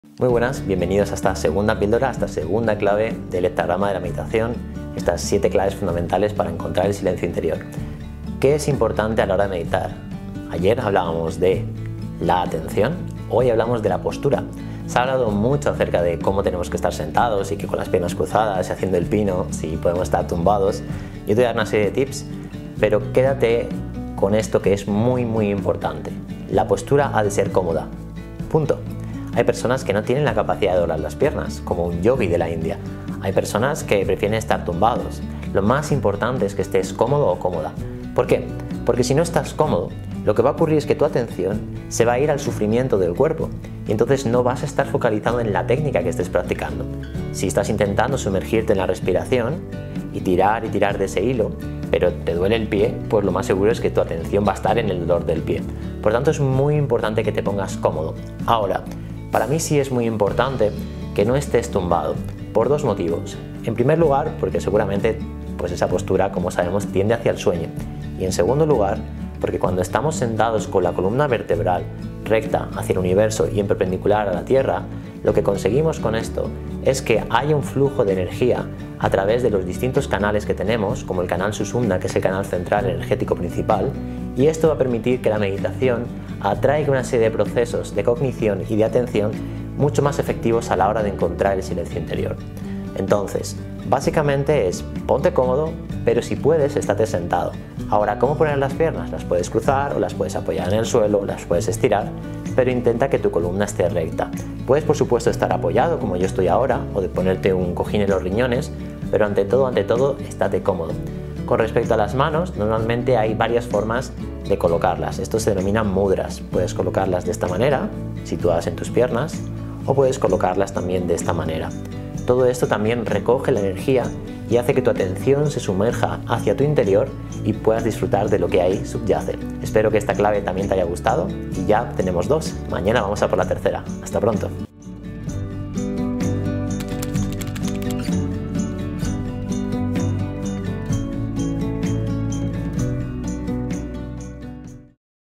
Muy buenas, bienvenidos a esta segunda píldora, a esta segunda clave del heptagrama de la meditación, estas 7 claves fundamentales para encontrar el silencio interior. ¿Qué es importante a la hora de meditar? Ayer hablábamos de la atención, hoy hablamos de la postura. Se ha hablado mucho acerca de cómo tenemos que estar sentados y que con las piernas cruzadas y haciendo el pino, si podemos estar tumbados. Yo te voy a dar una serie de tips, pero quédate con esto que es muy importante. La postura ha de ser cómoda. Punto. Hay personas que no tienen la capacidad de doblar las piernas, como un yogi de la India. Hay personas que prefieren estar tumbados. Lo más importante es que estés cómodo o cómoda. ¿Por qué? Porque si no estás cómodo, lo que va a ocurrir es que tu atención se va a ir al sufrimiento del cuerpo y entonces no vas a estar focalizado en la técnica que estés practicando. Si estás intentando sumergirte en la respiración y tirar de ese hilo, pero te duele el pie, pues lo más seguro es que tu atención va a estar en el dolor del pie. Por tanto, es muy importante que te pongas cómodo. Ahora, para mí sí es muy importante que no estés tumbado, por 2 motivos. En primer lugar, porque seguramente pues esa postura, como sabemos, tiende hacia el sueño. Y en segundo lugar, porque cuando estamos sentados con la columna vertebral recta hacia el universo y en perpendicular a la Tierra, lo que conseguimos con esto es que haya un flujo de energía a través de los distintos canales que tenemos, como el canal Sushumna, que es el canal central energético principal, y esto va a permitir que la meditación atraiga una serie de procesos de cognición y de atención mucho más efectivos a la hora de encontrar el silencio interior. Entonces, básicamente es ponte cómodo, pero si puedes, estate sentado. Ahora, ¿cómo poner las piernas? Las puedes cruzar o las puedes apoyar en el suelo, o las puedes estirar, pero intenta que tu columna esté recta. Puedes, por supuesto, estar apoyado, como yo estoy ahora, o de ponerte un cojín en los riñones, pero ante todo, estate cómodo. Con respecto a las manos, normalmente hay varias formas de colocarlas. Esto se denomina mudras. Puedes colocarlas de esta manera, situadas en tus piernas, o puedes colocarlas también de esta manera. Todo esto también recoge la energía y hace que tu atención se sumerja hacia tu interior y puedas disfrutar de lo que ahí subyace. Espero que esta clave también te haya gustado y ya tenemos 2. Mañana vamos a por la tercera. Hasta pronto.